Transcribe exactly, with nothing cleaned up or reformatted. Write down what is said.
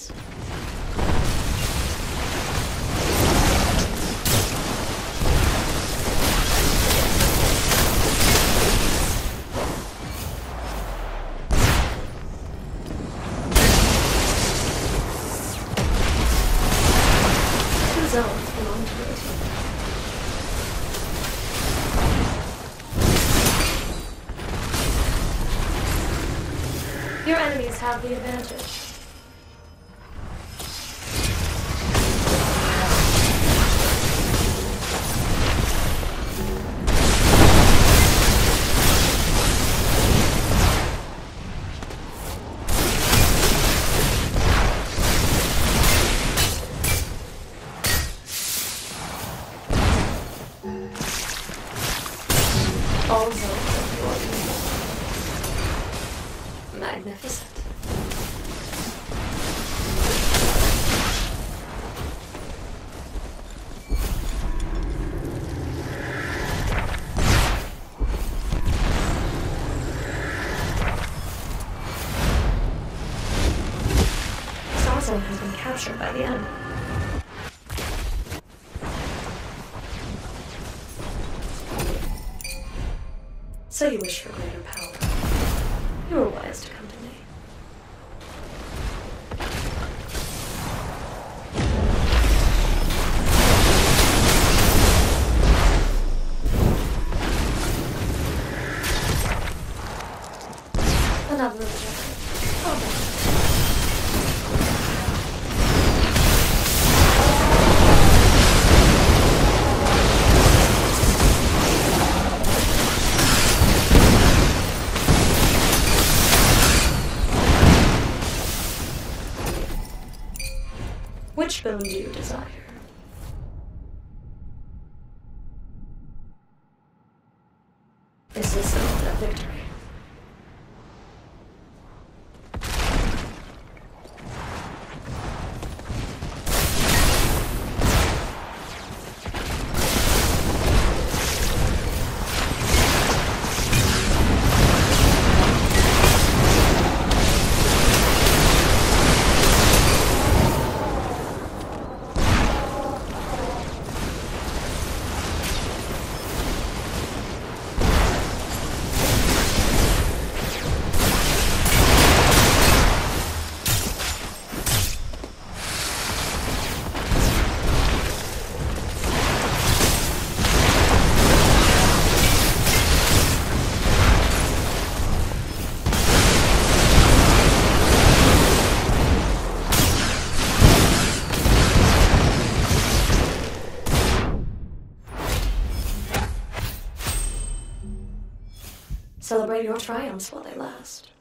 friends. Two zones belong to your team. Your enemies have the advantage. All zones of your team. Magnificent. Star Zone has been captured by the enemy. So you wish for greater power. You were wise to come to me. Another objective. Oh, no. Which boon do you desire? Is this a victory? Celebrate your triumphs while they last.